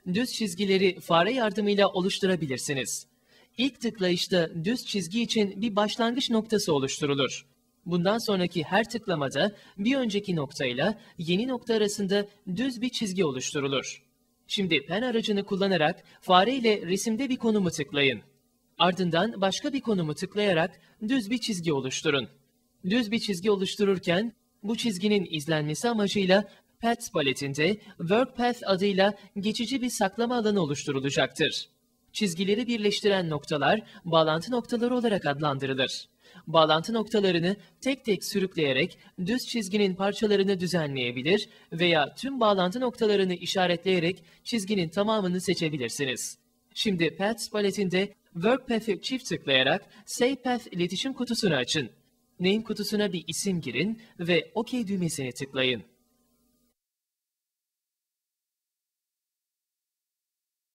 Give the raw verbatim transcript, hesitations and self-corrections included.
düz çizgileri fare yardımıyla oluşturabilirsiniz. İlk tıklayışta düz çizgi için bir başlangıç noktası oluşturulur. Bundan sonraki her tıklamada bir önceki noktayla yeni nokta arasında düz bir çizgi oluşturulur. Şimdi pen aracını kullanarak fare ile resimde bir konumu tıklayın. Ardından başka bir konumu tıklayarak düz bir çizgi oluşturun. Düz bir çizgi oluştururken bu çizginin izlenmesi amacıyla Paths paletinde WorkPath adıyla geçici bir saklama alanı oluşturulacaktır. Çizgileri birleştiren noktalar bağlantı noktaları olarak adlandırılır. Bağlantı noktalarını tek tek sürükleyerek düz çizginin parçalarını düzenleyebilir veya tüm bağlantı noktalarını işaretleyerek çizginin tamamını seçebilirsiniz. Şimdi Paths paletinde WorkPath'ı çift tıklayarak Save Path iletişim kutusunu açın. Name kutusuna bir isim girin ve OK düğmesini tıklayın.